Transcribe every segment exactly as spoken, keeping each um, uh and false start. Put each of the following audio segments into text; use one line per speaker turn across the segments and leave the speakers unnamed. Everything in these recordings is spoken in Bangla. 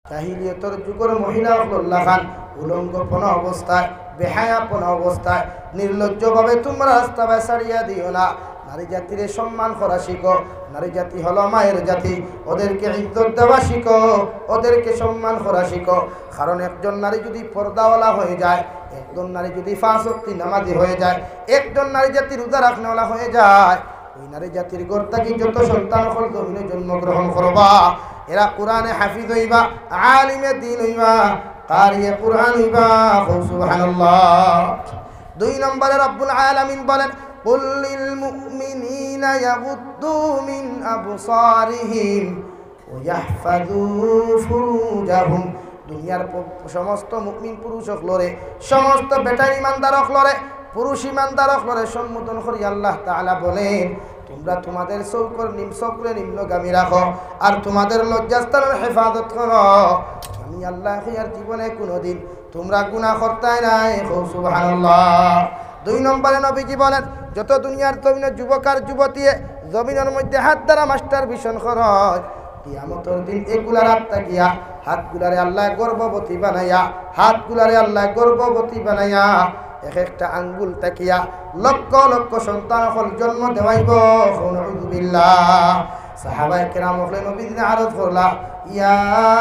জাহিলিয়তের যুগের মহিলা আল্লাহ খান উলঙ্গপন অবস্থায় বেহায়াপন অবস্থায় নির্লজ্জভাবে তোমরা রাস্তা ছাড়িয়া দিও না। নারী জাতির সম্মান করা শিখো। নারী জাতি হলো মায়ের জাতি, ওদেরকে ইজ্জত দেওয়া শিখো, ওদেরকে সম্মান করা শিখো। কারণ একজন নারী যদি পর্দাওয়ালা হয়ে যায়, একজন নারী যদি পাঁচ ওয়াক্ত নামাজি হয়ে যায়, একজন নারী জাতি রোজা রাখনেওয়ালা হয়ে যায়, ওই নারী জাতির ঘর থেকে যত সন্তান হল জমিনে জন্মগ্রহণ করবা, এরা কোরআনে হাফিজ হইবা, আলিমে দ্বীন হইবা, কারিয়ে কুরআন হইবা। সুবহানাল্লাহ। দুই নম্বরে রব্বুল আলামিন বলেন, কুল লিল মুমিনিনা ইয়াগুদ্দু মিন আবসারিহিম ওয়া ইয়াহফাযু ফুরুজাহুম। দুনিয়ার সমস্ত মুমিন পুরুষ হলরে, সমস্ত বেটা ইমানদার হলরে, পুরুষ ইমানদার হলরে সম্বোধন করি আল্লাহ তাআলা বলেন, তোমরা তোমাদের চৌকর নিম চৌকরে নিম্নগামী রাখো আর তোমাদের লজ্জাস্থানের হেফাজত করো। আমি আল্লাহ আর জীবনে কোনোদিন তোমরা গুনাহ করতাই নাই। সুবহানাল্লাহ। দুই নম্বরে নবীজি বলেন, যত দুনিয়ার জমিনে যুবক আর যুবতী জমিনের মধ্যে হাত দ্বারা মাস্টার ভিশন করয়, কিয়ামতের দিন এগুলার হাত তাকিয়া হাতগুলারে আল্লাহ গর্ভবতী বানাইয়া, হাতগুলারে আল্লাহ গর্ভবতী বানাইয়া এক একটা আঙ্গুল তাকিয়া লক্ষ লক্ষ সন্তান হল জন্ম দেওয়াইব। নাউযুবিল্লাহ। সাহাবায়ে কেরাম হলে নবীজি আরজ করলা, ইয়া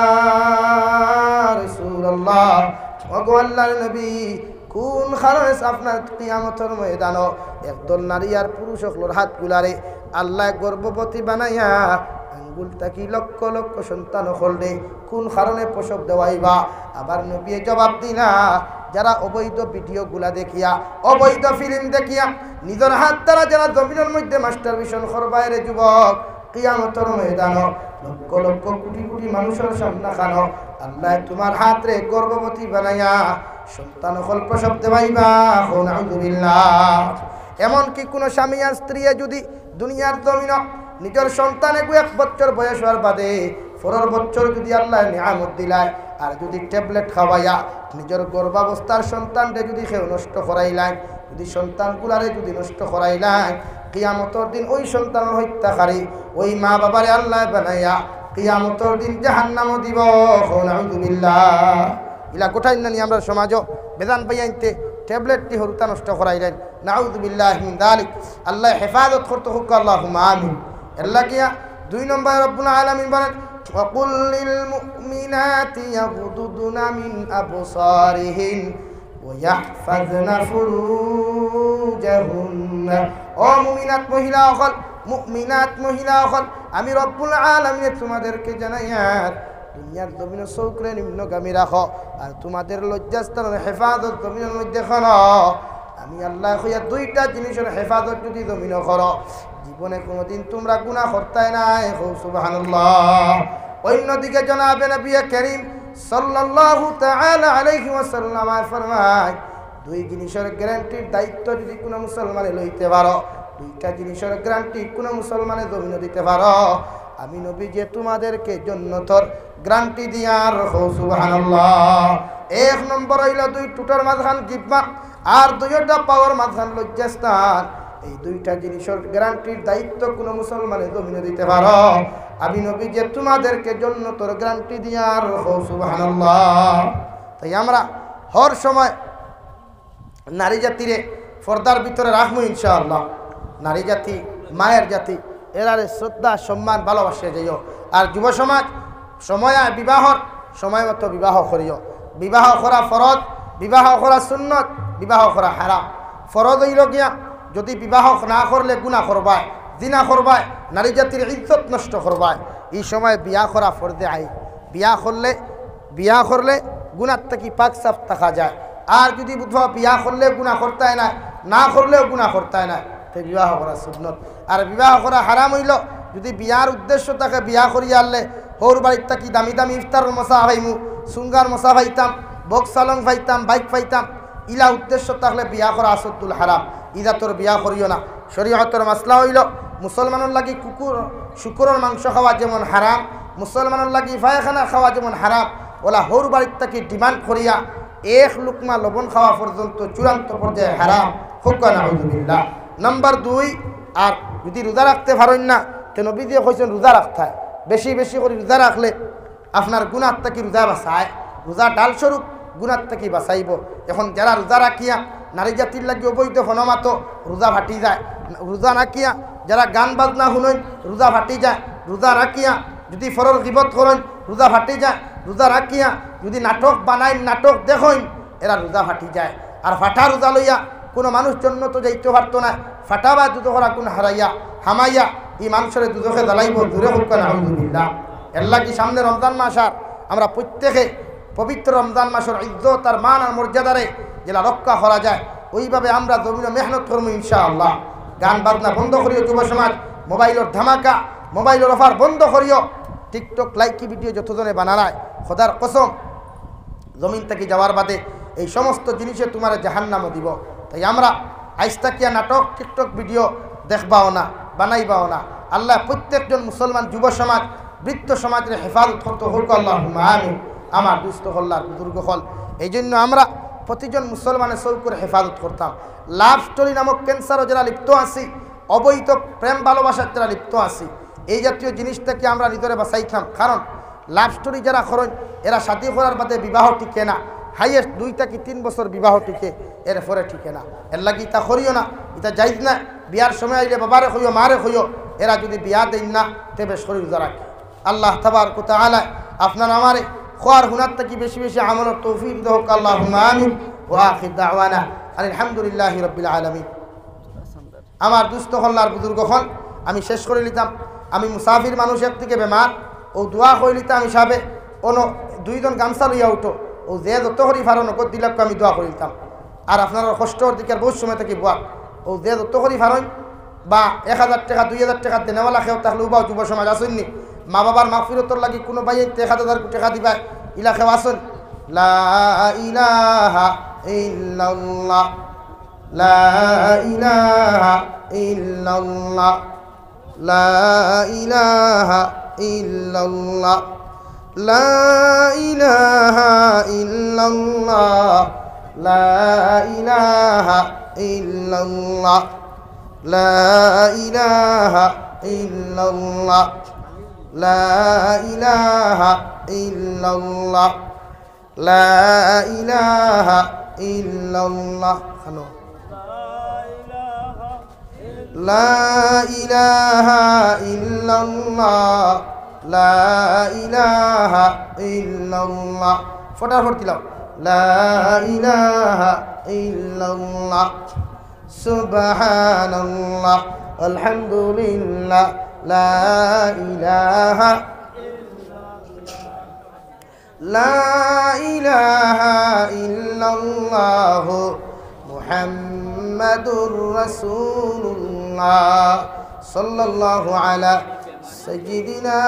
রাসূলুল্লাহ, ওগো আল্লাহর নবী, কোন খারজ আপনার কিয়ামতের ময়দান একদল নারী আর পুরুষ হলর হাতগুলারে আল্লাহ গর্ভবতী বানাইয়া আঙ্গুল তাকি লক্ষ লক্ষ সন্তান হলরে কোন কারণে প্রসব দেওয়াইবা? আবার নবী জবাব দিলা, যারা অবৈধ ভিডিওগুলা দেখিয়া, অবৈধ ফিল্ম দেখিয়া নিজের হাত দ্বারা যারা জমিনের মধ্যে মাস্টার ভিশন করবায় রে যুবক, কিয়ামতের ময়দান লক্ষ লক্ষ কোটি কোটি মানুষের সামনে খানো আল্লাহ তোমার হাত রে গর্ভবতী বানাইয়া সন্তান হল প্রসব দেওয়াইবা। নাউযুবিল্লাহ। এমনকি কোনো স্বামী আর স্ত্রী যদি দুনিয়ার জমিন নিজের সন্তানে এক বছর বয়স হওয়ার বাদে পনেরো বছর যদি আল্লাহ নিয়ামত দিলায় আর যদি ট্যাবলেট খাওয়াইয়া নিজের গর্ভাবস্থার সন্তানকে যদি কেউ নষ্ট করাইলায়, যদি সন্তানগুলারে যদি নষ্ট করাইলায়, কিয়ামতের দিন ওই সন্তান হত্যাকারী ওই মা বাবারে আল্লাহ বানাইয়া কিয়ামতের দিন জাহান্নামও দিব। নাউযুবিল্লাহ। ইলা কোথায় নানি আমরা সমাজও বেদান পাইয়াইতে ট্যাবলেটটি হরুতা নষ্ট করাইলেন। নাউযুবিল্লাহি মিন যালিক। আল্লাহ হেফাজত করতে হোক, আল্লাহুম্মা আমিন। আল্লাহ কিয়া দুই নম্বর রব্বুল আলামিন বলেন, ওয়াকুল লিল মুমিনাতি ইয়াগুদুনা মিন আবসারিহিন ওয়া ইয়াহফাযনা ফুরুজাহুন্না। ও মুমিনাত মহিলা সকল, মুমিনাত মহিলা সকল, আমি রব্বুল আলামিন তোমাদেরকে জানাইয়ার দুনিয়ার জমিন চৌকরে নিম্নগামী রাখো আর তোমাদের লজ্জাস্থানের হেফাজত জমিনের মধ্যে করো। আমি আল্লাহ কইয়া দুইটা জিনিসের হেফাজত যদি জমিন করো, জীবনে কোনোদিন তোমরা গুনাহ করতাই নাই। সুবহানাল্লাহ। অন্যদিকে জনাবে নবী করিম সাল্লাল্লাহু তাআলা আলাইহি ওয়াসাল্লাম ফরমায়, দুই জিনিসের গ্যারান্টির দায়িত্ব যদি কোনো মুসলমানে লইতে পারো, দুইটা জিনিসের গ্যারান্টি কোনো মুসলমানে জমিন দিতে পারো, আমি নবী যে তোমাদেরকে জান্নাতের গ্যারান্টি দিয়ার। সুবহানাল্লাহ। এক নম্বর হইল দুই টুটার মাঝখান জিব্বা আর দুইটা পাওয়ার মাঝখান লজ্জাস্থান। এই দুইটা জিনিসের গ্যারান্টির দায়িত্ব কোনো মুসলমানে জমিনে দিতে পারো, আমি নবী যে তোমাদেরকে জান্নাতের গ্যারান্টি দিয়ার। সুবহানাল্লাহ। তাই আমরা হর সময় নারী জাতিরে পর্দার ভিতরে রাখবো ইনশাআল্লাহ। নারী জাতি মায়ের জাতি, এরারে শ্রদ্ধা সম্মান ভালোবাসে যাইও। আর যুব সমাজ সময় বিবাহর সময় মতো বিবাহ করিও। বিবাহ করা ফরজ, বিবাহ করা সুন্নত, বিবাহ করা হারাম। ফরজ হইল গিয়া যদি বিবাহ না করলে গুনাহ করবায়, জিনা করবায়, নারী জাতির ইজ্জত নষ্ট করবায়, এই সময় বিয়া করা ফরজে আই। বিয়া করলে বিয়া করলে গুনার থেকে পাক সাফ থাকা যায়। আর যদি বুধবা বিয়া করলে গুনাহ করতে না, না করলেও গুনাহ করতে না, তো বিবাহ করা সুন্নত। আর বিবাহ করা হারাম হইল যদি বিয়ার উদ্দেশ্য তাকে বিয়া করিয়া আনলে হৌর বাড়ির থাকি দামি দামি ইফতার মশা ভাইমু, সুঙ্গার মশা ভাইতাম, বক্স সালং ভাইতাম, বাইক পাইতাম, ইলা উদ্দেশ্য থাকলে বিয়া করা আসতুল হারাম। ইদা তোর বিয়া করিও না। শরীয়তের মাসলা হইল মুসলমানের লাগি কুকুর শুকুরের মাংস খাওয়া যেমন হারাম, মুসলমানের লাগি পায়খানা খাওয়া যেমন হারাম, ওলা হৌর বাড়ির থাকি ডিমান্ড করিয়া এক লুকমা লবণ খাওয়া পর্যন্ত চূড়ান্ত পর্যায়ে হারাম। হুক্কা নাউযুবিল্লাহ। নাম্বার দুই, আর যদি রোজা রাখতে পারেন না, তো নবী দিয়ে কইছেন রোজা রাখতে হয়। বেশি বেশি করে রোজা রাখলে আপনার গুনাহ থেকে রোজা বাঁচায়, রোজা ডাল স্বরূপ গুনাহ থেকে বাঁচাইব। এখন যারা রোজা রাখিয়া নারী জাতির লাগি অবৈধ হনমাত রোজা ফাটি যায়, রোজা রাখিয়া যারা গান বাজনা শুনেন রোজা ফাটি যায়, রোজা রাখিয়া যদি ফরর গিবত করেন রোজা ফাটি যায়, রোজা রাখিয়া যদি নাটক বানাই নাটক দেখেন এরা রোজা ফাটি যায়। আর ফাটা রোজা লইয়া কোনো মানুষ জন্য তো যাইতে পারতো না, ফাটা বা দুধ করা কোন হারাইয়া হামাইয়া এই মানুষের দুধকে জ্বালাইব দূরে হোক না। আলহামদুলিল্লাহ, এর লাগি সামনে রমজান মাস আর আমরা প্রত্যেকে পবিত্র রমজান মাসের ইজ্জত আর মান আর মর্যাদারে যেটা রক্ষা করা যায় ওইভাবে আমরা জমিন মেহনত করবো ইনশাআল্লাহ। গান বাজনা বন্ধ করিও, যুব সমাজ মোবাইলের ধামাকা মোবাইলের অফার বন্ধ করিও, টিকটক লাইকি ভিডিও যতজনে বানানায় খোদার কসম জমিন থেকে যাওয়ার বাদে এই সমস্ত জিনিসে তোমার জাহান্নামও দিব। তাই আমরা আইস্তাকিয়া নাটক টিকটক ভিডিও দেখবাও না, বানাইবাও না। আল্লাহ প্রত্যেকজন মুসলমান যুব সমাজ বৃত্ত সমাজের হেফাজত করতে হোক আল্লাহুম্মা আমিন। আমার দুস্থ হল্লার বুজুর্গ হল, এই জন্য আমরা প্রতিজন মুসলমানের চৌকুর হেফাজত করতাম। লাভ স্টোরি নামক ক্যান্সারও যারা লিপ্ত আছি, অবৈধ প্রেম ভালোবাসার যারা লিপ্ত আছি, এই জাতীয় জিনিস থেকে আমরা নিজেরে বাঁচাইতাম। কারণ লাভ স্টোরি যারা করেন এরা সাথী করার বাদে বিবাহ টিকে না, হাইয়েস্ট দুই থেকে তিন বছর বিবাহ টিকে, এর পরে টিকে না। এর লাগি ইতা করিও না, ইতা যাইজ না। বিয়ার সময় আইলে বাবারে হইও মারে হইও, এরা যদি বিয়া দেন না তেবে শরীর যারা আল্লাহ তাবারক ওয়া তাআলা আপনার আমারে খোয়ার হুনার থেকে বেশি বেশি আমলের তৌফিক দেহ আল্লাহুম্মা আমিন। ওয়া আখির দাওয়ানা আলহামদুলিল্লাহি রাব্বিল আলামিন। আমার দুস্থ হল্লার বুজুর্গ হল, আমি শেষ করে নিতাম। আমি মুসাফির মানুষ এক থেকে বেমার, ও দোয়া করে নিতাম হিসাবে অন্য দুইজন গামছা লইয়া উঠো, ও যে যত করি ফারো নগদ দিলাক আমি দোয়া করে দিতাম। আর আপনার কষ্টর দিকে বহু সময় থেকে বোয়া, ও যে যত করি ফারোন বা এক হাজার টাকা দুই হাজার টাকা দেনেওয়ালা খেয়েও থাকলে উবাও যুব সমাজ আসেননি, মা বাবার মাগফিরতর লাগি কোনো ভাই এক হাজার টাকা দিবা ইলা খেয়ে আসেন। লা ইলাহা ইল্লাল্লাহ, লা ইলাহা ইল্লাল্লাহ, লা ইলাহা ইল্লাল্লাহ, লা ইলাহা ইল্লাল্লাহ, লা ইলাহা ইল্লাল্লাহ, লা ইলাহা ইল্লাল্লাহ, লা ইলাহা ইল্লাল্লাহ, লা ইলাহা ইল্লাল্লাহ, খানো লা ইলাহা ইল্লাল্লাহ, লা ইলাহা ইল্লাল্লাহ। ফটাফট দিলাম লা ইলাহা ইল্লাল্লাহ, সুবহানাল্লাহ, আলহামদুলিল্লাহ, লা ইলাহা লা ইলাহা ইল্লাল্লাহ, মুহাম্মাদুর রাসূলুল্লাহ, সাল্লাল্লাহু আলা সাইয়্যিদিনা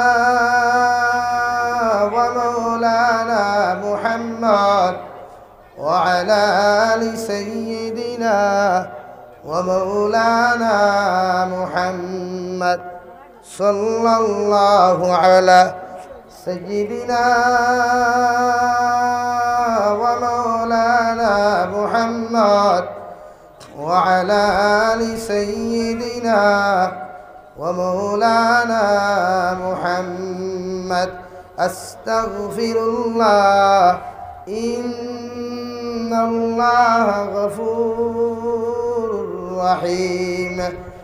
ওয়া মাওলানা মুহাম্মদ ওয়া আলা আলি সাইয়্যিদিনা ওয়া মাওলানা মুহাম্মদ সাল্লাল্লাহু আলা সাইয়্যিদিনা ওয়া মাওলানা মুহাম্মদ ওয়া আলা আলি সাইয়্যিদিনা ওয়া মাওলানা মুহাম্মদ। আস্তাগফিরুল্লাহ, ইন্নাল্লাহা গফুরুর রহিম।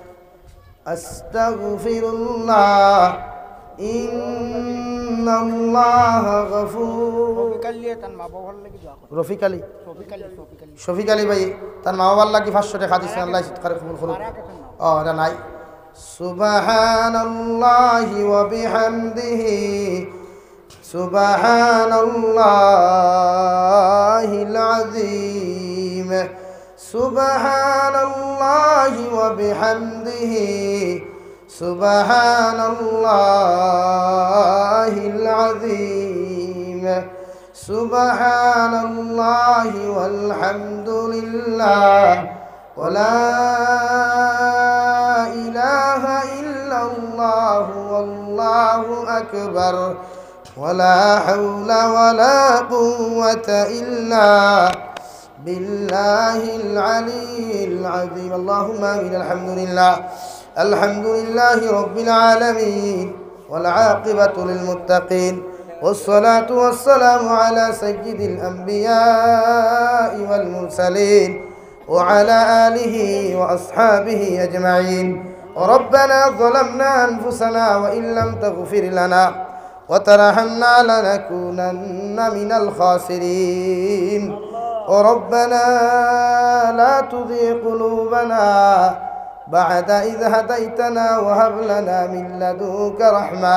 আস্তাগফিরুল্লাহ, ইন্নাল্লাহা গফুর। রফিক আলী শফিক আলী ভাই তার মা বাবার লাগি পাঁচশো টাকা দিচ্ছেন, আল্লাহ সৎকারে কবুল করুন। ও এটা নাই। সুবহানাল্লাহি ওয়া বিহামদিহি, সুবহানাল্লাহিল আযীম, সুবহানাল্লাহি ওয়া বিহামদিহি, সুবহানাল্লাহিল আযীম, সুবহানাল্লাহি ওয়াল হামদুলিল্লাহ, ওয়া লা ইলাহা ইল্লাল্লাহু ওয়াল্লাহু আকবার, ওয়া লা হাওলা ওয়া লা কুওয়াতা ইল্লা বিল্লাহিল আলিয়্যিল আযীম। আল্লাহুম্মা আমিন। আলহামদুলিল্লাহ, আলহামদুলিল্লাহি রাব্বিল আলামিন, ওয়াল আকিবাতু লিল মুত্তাকিন, والصلاة والسلام على سيد الأنبياء والمرسلين وعلى آله وأصحابه أجمعين. ربنا ظلمنا أنفسنا وإن لم تغفر لنا وترحمنا لنكونن من الخاسرين. وربنا لا تزغ قلوبنا بعد إذ هديتنا وهب لنا من لدنك رحمة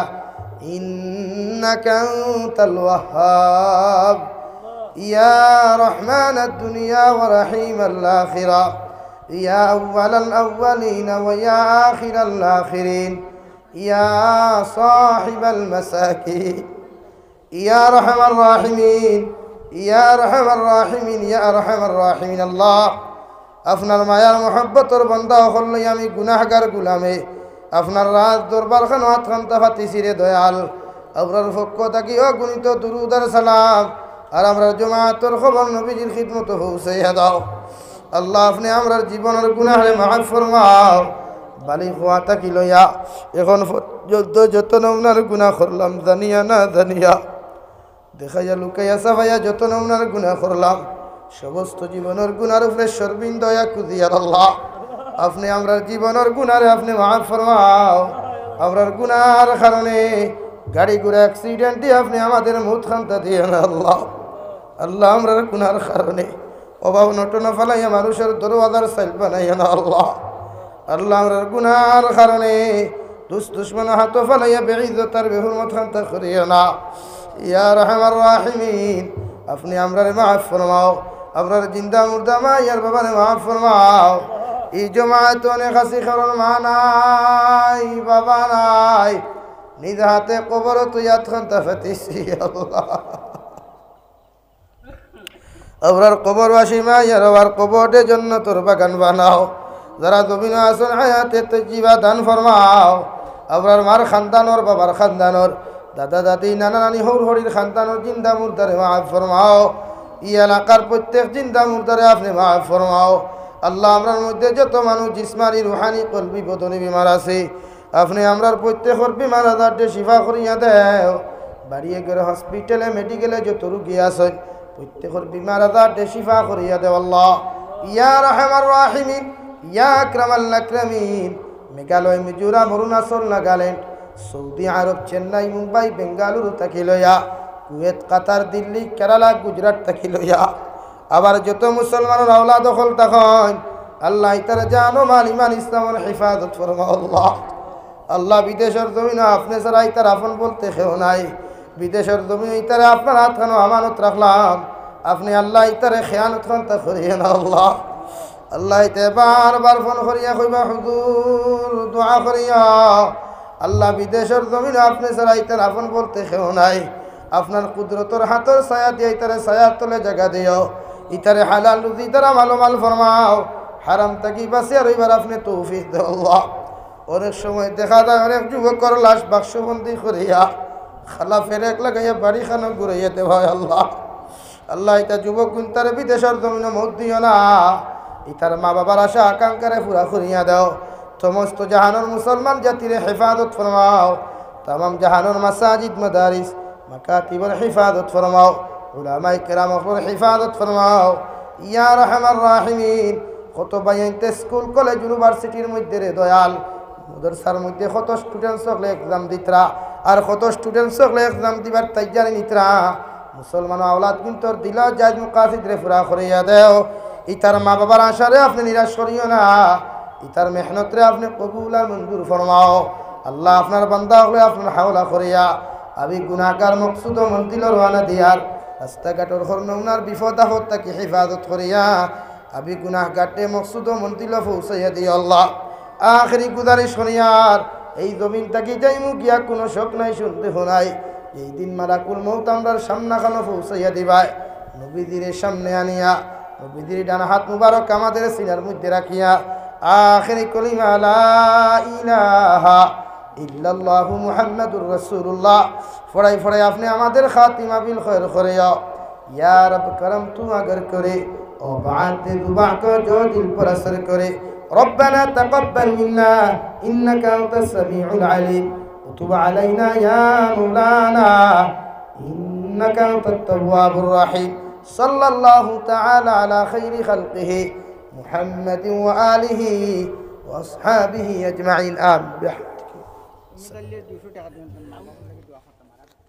إنك أنت الوهاب. يا رحمن الدنيا ورحيم الآخرة يا أول الأولين ويا آخر الآخرين يا صاحب المساكين يا أرحم الراحمين يا أرحم الراحمين يا أرحم الراحمين الله আপনার মায়ার মহব্বতর বান্দা হল আমি গুনাহগার গুলামে আপনার রাত দরবার খান হাত খান তাফাতিছি রে দয়াল আপনার পক্ষ থাকি অগণিত দুরূদ আর সালাম আর আমরা জমাতের খবর নবীজির খিদমত পৌঁছাইয়া দাও। আল্লাহ আপনি আমরার জীবনের গুনাহরে মাফ ফরমাও। বালি হওয়া থাকি লইয়া এখন পর্যন্ত যত নমনার গুনাহ করলাম জানিয়া না জানিয়া দেখাইয়া লুকাইয়া সাফাইয়া যত নমনার গুনাহ করলাম সমস্ত জীবনের গুনার উপরে সর্বিন দয়া কুদিয়ার আল্লাহ আপনি আমরার জীবনের গুনারে আপনি মাফ ফরমাও। আমরার গুনার কারণে গাড়ি ঘোড়া অ্যাক্সিডেন্টে আপনি আমাদের মুখ খান্তা দিয়ে না আল্লাহ। আল্লাহ আমরার গুনার কারণে অভাব নটনা ফেলাইয়া মানুষের দরওয়াজার সাইল বানাইয়া না আল্লাহ। আল্লাহ আমরার গুনার কারণে দুস দুশ্মন হাত ফেলাইয়া বেইজ্জতার বেহুরমত খান্তা করিয়া না। ইয়া রাহমার রাহিমিন আপনি আমরারে মাফ ফরমাও। আপনার জিন্দা মুর্দা মা ইয়ার বাবারে মাফ ফরমাও। এই জমায়েত অনেক আসি কারণ মা নাই বাবা নাই নিজ হাতে কবর তুইয়াত খান্তা ফেতেছি আল্লাহ। আপনার কবরবাসী মা ইয়ার আবার কবরে জান্নাতের বাগান বানাও। যারা জমিনে আসন হায়াতে তজিবা দান ফরমাও। আপনার মার খানদানর বাবার খানদানর দাদা দাদি নানা নানি হৌর হরির খানদানর জিন্দা মুর্দারে মাফ ফরমাও। ই এলাকার প্রত্যেক জিন্দা মুর্দারে আপনি মাফ ফরমাও। আল্লাহ আমরার মধ্যে যত মানুষ জিসমানি রুহানি কলবি বদনি বিমার আছে আপনি আমরার প্রত্যেকের বিমার আজারটি শিফা করিয়া দেও। বাড়িয়ে গেলে হসপিটালে মেডিকেলে যত রুগী আছেন প্রত্যেকের বিমার আজারটি শিফা করিয়া দেও আল্লাহ। ইয়া রাহমার রাহিমিন ইয়া আকরামাল আকরামিন মেঘালয় মিজোরাম অরুণাচল নাগাল্যান্ড সৌদি আরব চেন্নাই মুম্বাই বেঙ্গালুরু থাকি লইয়া কুয়েত কাতার দিল্লি কেরালা গুজরাট থাকি লইয়া আবার যত মুসলমানের আওলাদ দখল তখন আল্লাহ ইতার জানো মাল ইমান ইসলামের হেফাজত ফরমাও আল্লাহ। আল্লাহ বিদেশের জমিন আপনি ছাড়া ইতার আপন বলতে কেউ নাই। বিদেশের জমিন ইতারে আপনার হাত খানো আমানত রাখলাম আপনি আল্লাহ ইতারে খেয়ানত খান তা করিয়ে না আল্লাহ। আল্লাহ ইতে বারবার ফোন করিয়া কইবা হুজুর দোয়া করিয়া আল্লাহ বিদেশের জমিন আপনি ছাড়া ইতার আপন বলতে কেউ নাই। আপনার কুদরতর হাতর ছায়া দিয়ে ইতারে ছায়ার তলে জায়গা দিও। ইতারে হালাল রুজি দ্বারা ভালো মাল ফরমাও। হারাম তাকি বাঁচিয়ে আর এবার আপনি তৌফিক দেও আল্লাহ। অনেক সময় দেখা যায় অনেক যুবকর লাশ বাক্সবন্দি করিয়া খালা ফেরেক লাগাইয়া বাড়ি খানো ঘুরাইয়া দেওয়া হয় আল্লাহ। আল্লাহ ইতা যুবক গুন্তারে বিদেশের জমিনে মত দিও না। ইতার মা বাবার আশা আকাঙ্ক্ষারে পুরা করিয়া দাও। সমস্ত জাহানোর মুসলমান জাতিরে হেফাজত ফরমাও। তামাম জাহানোর মাসাজিদ মাদারিস মাকাতিবের হেফাজত ফরমাও। উলামায়ে কেরামের হেফাজত ফরমাও। ইয়া রাহমার রাহিমিন কত বাইনতে স্কুল কলেজ ইউনিভার্সিটির মধ্যে রে দয়াল মাদ্রাসার মধ্যে কত স্টুডেন্ট সকলে এক্সাম দিতরা আর কত স্টুডেন্ট সকলে এক্সাম দিবার তৈয়ারি নিতরা। মুসলমান আওলাদ কিন্তু দিলা জাজ মুকাসিদ রে পুরা করিয়া দেও। ইতার মা বাবার আশারে আপনি নিরাশ করিও না। ইতার মেহনত রে আপনি কবুল আর মঞ্জুর ফরমাও আল্লাহ। আপনার বান্দা হলে আপনার হাওলা করিয়া আমি গুনাহগার মকসুদ ও মন্দির রওনা দিয়ার রাস্তাঘাটের হরনৌনার বিপদ আপদ তাকে হেফাজত করিয়া আমি গুনাহগাটে মকসুদ ও মন্দির পৌঁছাইয়া দিও আল্লাহ। আখেরি গুজারিশ করিয়ার এই জমিনটাকে যাইমু গিয়া কোনো শোক নাই সন্দেহ নাই। এই দিন মালাকুল মউত আমরার সামনাখানো পৌঁছাইয়া দিবাই। নবীজির সামনে আনিয়া নবীজির ডান হাত মুবারক আমাদের সিনার মধ্যে রাখিয়া আখেরি কলিমা লা ইলাহা ইল্লাল্লাহু মুহাম্মাদুর রাসূলুল্লাহ ফড়াই ফড়াই আপনি আমাদের খাতিমা বিল খৈর করিয়া। ইয়া রব করম তু अगर करे और बात दुआ को जो दिल पर असर करे। ربنا تقبل منا إنك أنت السميع العليم وتب علينا يا مولانا إنك أنت التواب الرحيم صلى الله تعالى على خير خلقه محمد وآله وأصحابه أجمعين آمين.